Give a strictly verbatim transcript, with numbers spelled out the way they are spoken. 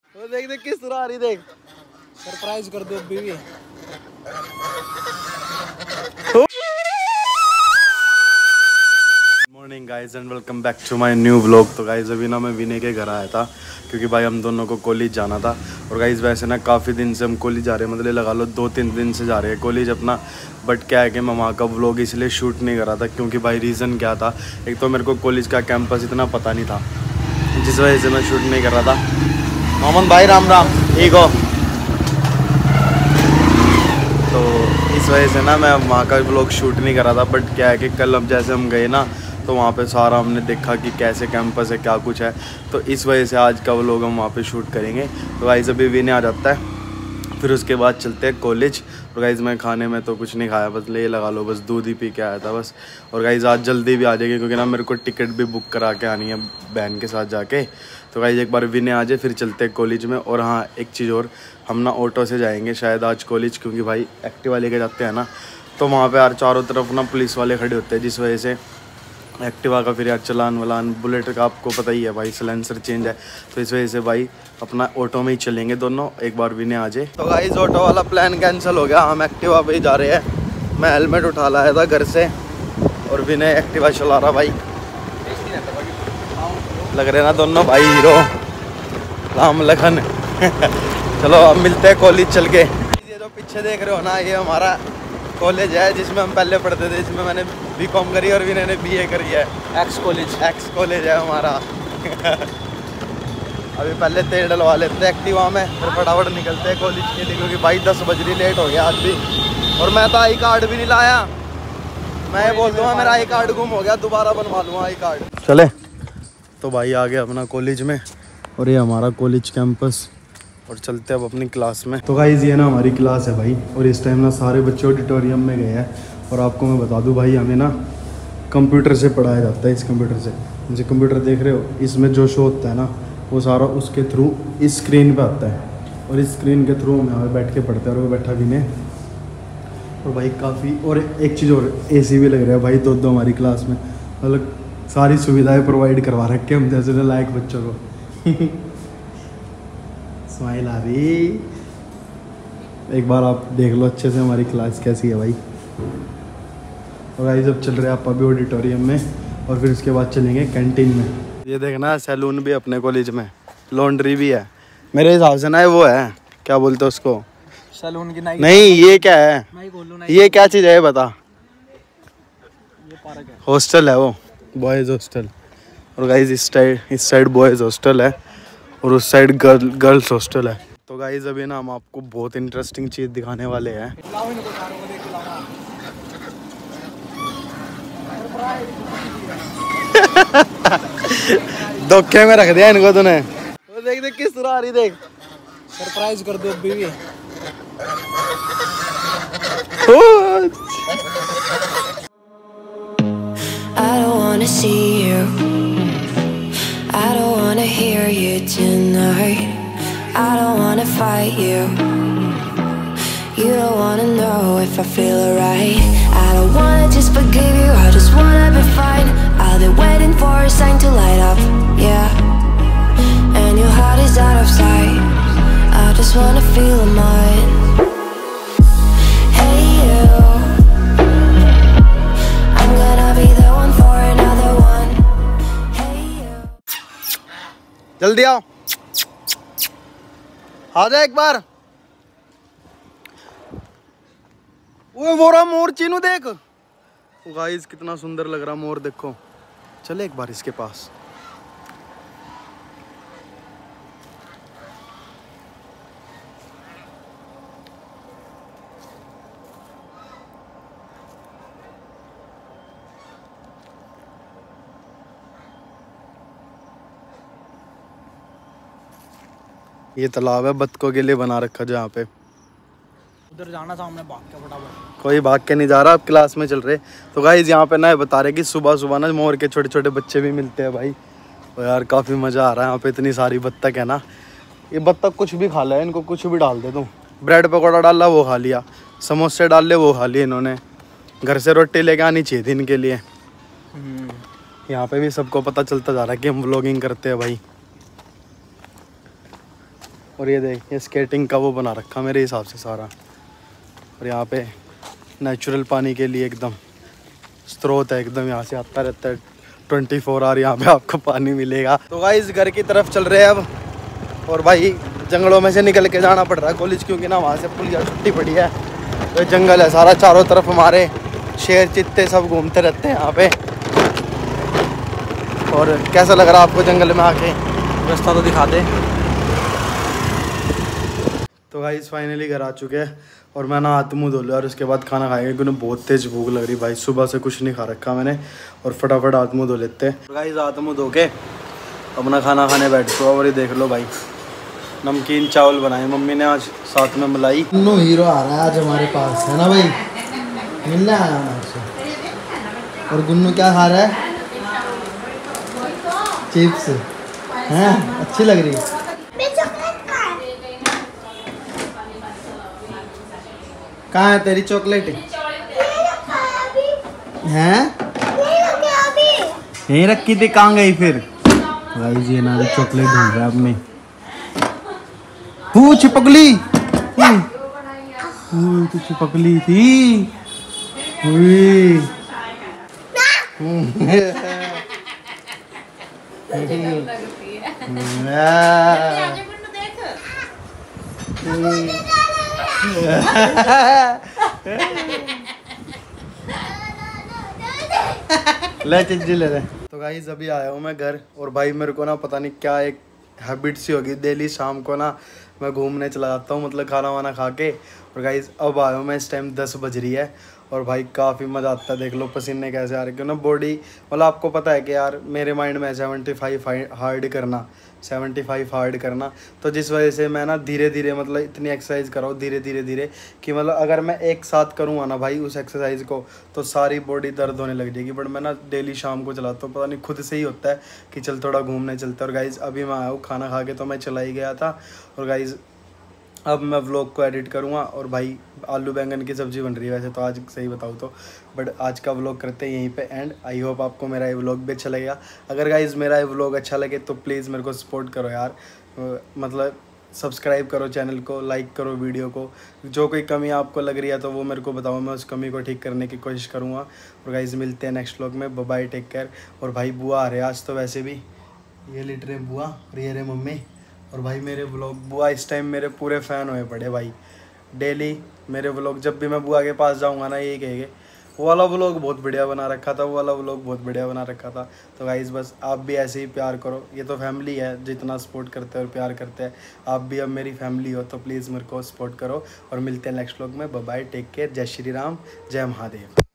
वो देख देख किस तरह आ रही, देख सरप्राइज कर दो अभी भी। Morning guys and welcome back to my new vlog. तो गाइज अभी ना मैं विनय के घर आया था क्योंकि भाई हम दोनों को कॉलेज जाना था। और गाइज वैसे ना काफ़ी दिन से हम कॉलेज जा रहे हैं, मतलब लगा लो दो तीन दिन से जा रहे हैं कॉलेज अपना। बट क्या है कि मैं वहाँ का व्लॉग इसलिए शूट नहीं कर रहा था क्योंकि भाई रीज़न क्या था, एक तो मेरे को कॉलेज का कैंपस इतना पता नहीं था, जिस वजह से मैं शूट नहीं कर रहा था। मोहम्मद भाई राम राम, ठीक हो? तो इस वजह से ना मैं वहाँ का व्लॉग शूट नहीं कर रहा था। बट क्या है कि कल अब जैसे हम गए ना तो वहाँ पे सारा हमने देखा कि कैसे कैंपस है, क्या कुछ है, तो इस वजह से आज का व्लॉग हम वहाँ पे शूट करेंगे। तो गाइस अभी विनय आ जाता है, फिर उसके बाद चलते हैं कॉलेज। और गाइस मैं खाने में तो कुछ नहीं खाया, बस ले लगा लो, बस दूध ही पी के आया था बस। और गाइस आज जल्दी भी आ जाएगी क्योंकि ना मेरे को टिकट भी बुक करा के आनी है बहन के साथ जाके। तो गाइस एक बार विनय आ जाए फिर चलते हैं कॉलेज में। और हाँ एक चीज़ और, हम ना ऑटो से जाएंगे शायद आज कॉलेज, क्योंकि भाई एक्टिवा लेके जाते हैं ना तो वहाँ पर यार चारों तरफ ना पुलिस वाले खड़े होते हैं, जिस वजह से एक्टिवा का फिर यार चलान वलान, बुलेट का आपको पता ही है भाई सिलेंसर चेंज है, तो इस वजह से भाई अपना ऑटो में ही चलेंगे दोनों, एक बार विनय आ जाए। तो गाइस ऑटो वाला प्लान कैंसिल हो गया, हम एक्टिवा पे ही जा रहे हैं। मैं हेलमेट उठा लाया था घर से और विनय एक्टिवा चला रहा भाई। लग रहे ना दोनों भाई हीरो राम लखन। चलो अब मिलते हैं कॉलेज चल के। ये जो पीछे देख रहे हो ना, ये हमारा कॉलेज है जिसमें हम पहले पढ़ते थे, जिसमें मैंने बी कॉम करी और विनय ने बी ए करी है। एक्स कॉलेज एक्स कॉलेज है हमारा। अभी पहले तेल डलवा लेते हैं एक्टिवा में, फिर फटाफट निकलते हैं कॉलेज के लिए क्योंकि भाई दस बज रही, लेट हो गया आज भी। और मैं तो आई कार्ड भी नहीं लाया, मैं बोल दूँगा मेरा आई कार्ड गुम हो गया, दोबारा बनवा लूँगा आई कार्ड। चले तो भाई आ गया अपना कॉलेज में, और ये हमारा कॉलेज कैंपस, और चलते अब अपनी क्लास में। तो गाइस ये ना हमारी क्लास है भाई, और इस टाइम ना सारे बच्चे ऑडिटोरियम में गए हैं। और आपको मैं बता दूं भाई, हमें ना कंप्यूटर से पढ़ाया जाता है। इस कंप्यूटर से, जैसे कंप्यूटर देख रहे हो, इसमें जो शो होता है ना वो सारा उसके थ्रू इस स्क्रीन पे आता है, और इस स्क्रीन के थ्रू में हमें बैठ के पढ़ते हैं। और वो बैठा भी नहीं। और भाई काफ़ी, और एक चीज़ और, ए सी भी लग रहा है भाई दो दो हमारी क्लास में, मतलब सारी सुविधाएँ प्रोवाइड करवा रखे हम जैसे लायक बच्चों को। स्माइल आ रही, एक बार आप देख लो अच्छे से हमारी क्लास कैसी है भाई। और गाइस अब चल रहे हैं आप अभी ऑडिटोरियम में, और फिर उसके बाद चलेंगे कैंटीन में। ये देखना सैलून भी अपने कॉलेज में, लॉन्ड्री भी है मेरे हिसाब से ना, वो है क्या बोलते हैं उसको, सैलून की नहीं, नहीं ये क्या है, ये क्या चीज़ है बता। ये पार्क है, हॉस्टल है वो, बॉयज़ हॉस्टल। और गाइस इस साइड इस साइड बॉयज़ हॉस्टल है और उस साइड गर्ल गर्ल्स हॉस्टल है। तो गाइस अभी ना हम आपको बहुत इंटरेस्टिंग चीज़ दिखाने वाले हैं। धोखे में रख दिया इनको तूने। वो देख देख किस तरह आ रही, देख सरप्राइज कर दो अभी भी। I don't wanna see you, I don't wanna hear you tonight, I don't wanna fight you, you don't wanna know if I feel alright, I don't wanna just forgive you, I just wanna be fine, I'll be waiting for a sign to light up, yeah, and your heart is out of sight, I just wanna feel mine. Hey you, I'm gonna be the one for another one. Hey you, जल्दी आओ, आ जा एक बार। वो मोरा मोर चीनू देख, guys कितना सुंदर लग रहा मोर, देखो। चले एक बार इसके पास। ये तालाब है बत्तखों के लिए बना रखा जहाँ पे, उधर जाना सामने भाग के फटाफट। कोई भाग के नहीं जा रहा, अब क्लास में चल रहे। तो गाइस यहाँ पे ना बता रहे कि सुबह सुबह ना मोर के छोटे छोटे बच्चे भी मिलते हैं भाई। तो यार काफ़ी मज़ा आ रहा है यहाँ पे, इतनी सारी बत्तख है ना। ये बत्तख कुछ भी खा ले, इनको कुछ भी डाल दे दूँ, ब्रेड पकौड़ा डाला वो खा लिया, समोसे डाल ले वो खा लिए इन्होंने, घर से रोटी लेके आनी चाहिए थी इनके लिए। यहाँ पे भी सबको पता चलता जा रहा है कि हम व्लॉगिंग करते हैं भाई। और ये देख, ये स्केटिंग का वो बना रखा मेरे हिसाब से सारा। और यहाँ पे नेचुरल पानी के लिए एकदम स्रोत है, एकदम यहाँ से आता रहता है ट्वेंटी फोर आवर यहाँ पे आपको पानी मिलेगा। तो गाइस घर की तरफ चल रहे हैं अब। और भाई जंगलों में से निकल के जाना पड़ रहा है कॉलेज, क्योंकि ना वहाँ से पुलिया छुट्टी पड़ी है। तो जंगल है सारा चारों तरफ, हमारे शेर चित्ते सब घूमते रहते हैं यहाँ पे। और कैसा लग रहा है आपको जंगल में आके? रास्ता तो दिखा दे। तो गाइस फाइनली घर आ चुके हैं और मैं ना हाथ मुँह धो लिया और उसके बाद खाना खाएंगे, क्योंकि बहुत तेज़ भूख लग रही भाई। सुबह से कुछ नहीं खा रखा मैंने और फटाफट हाथ मुँह धो लेते हैं। तो गाइस हाथ मुँह धो के अपना खाना खाने बैठ गया। और ये देख लो भाई, नमकीन चावल बनाए मम्मी ने आज, साथ में मलाई। नो हीरो आ रहा है आज हमारे पास, है ना भाई? मिलने आया हमारे से। और गुन्नू क्या खा रहा है? चिप्स हैं, अच्छी लग रही है। कहाँ है तेरी चॉकलेट? हैं? यहीं रखी थी, कहाँ गई फिर? भाई जी ना चॉकलेट ढूंढ रहा है अपनी। तू चिपकली, तू चिपकली थी। ले चिज्जी ले ले। तो गाइस अभी आया हूँ मैं घर और भाई मेरे को ना पता नहीं क्या एक हैबिट सी होगी, डेली शाम को ना मैं घूमने चला जाता हूँ, मतलब खाना वाना खा के। और गाइस अब आया हूँ मैं, इस टाइम दस बज रही है और भाई काफ़ी मज़ा आता है। देख लो पसीने कैसे आ रहे, क्यों ना बॉडी, मतलब आपको पता है कि यार मेरे माइंड में सेवेंटी फाइव हार्ड करना, सेवेंटी फाइव हार्ड करना। तो जिस वजह से मैं ना धीरे धीरे, मतलब इतनी एक्सरसाइज कराऊँ धीरे धीरे धीरे कि मतलब अगर मैं एक साथ करूँगा ना भाई उस एक्सरसाइज को तो सारी बॉडी दर्द होने लग जाएगी। बट मैं ना डेली शाम को चलाता हूँ, पता नहीं खुद से ही होता है कि चल थोड़ा घूमने चलते। और गाइज़ अभी मैं आया हूँ खाना खा के, तो मैं चला ही गया था। और गाइज़ अब मैं व्लॉग को एडिट करूँगा। और भाई आलू बैंगन की सब्ज़ी बन रही है वैसे तो आज, सही बताऊँ तो, बट आज का व्लॉग करते हैं यहीं पे एंड। आई होप आपको मेरा ये व्लॉग भी अच्छा लगेगा। अगर गाइज़ मेरा ये व्लॉग अच्छा लगे तो प्लीज़ मेरे को सपोर्ट करो यार, मतलब सब्सक्राइब करो चैनल को, लाइक करो वीडियो को। जो कोई कमी आपको लग रही है तो वो मेरे को बताओ, मैं उस कमी को ठीक करने की कोशिश करूँगा। और गाइज़ मिलते हैं नेक्स्ट व्लॉग में, बाय बाय, टेक केयर। और भाई बुआ आ रहे हैं आज तो, वैसे भी ये लिट रहे बुआ और ये रहे मम्मी। और भाई मेरे व्लॉग, बुआ इस टाइम मेरे पूरे फ़ैन हुए पड़े भाई। डेली मेरे व्लॉग, जब भी मैं बुआ के पास जाऊंगा ना यही कहेंगे, वो वाला व्लॉग बहुत बढ़िया बना रखा था, वो वाला व्लॉग बहुत बढ़िया बना रखा था। तो गाइज़ बस आप भी ऐसे ही प्यार करो, ये तो फैमिली है, जितना सपोर्ट करते हैं और प्यार करते हैं आप भी अब मेरी फैमिली हो, तो प्लीज़ मेरे को सपोर्ट करो। और मिलते हैं नेक्स्ट व्लॉग में, बाय बाय, टेक केयर, जय श्री राम, जय महादेव।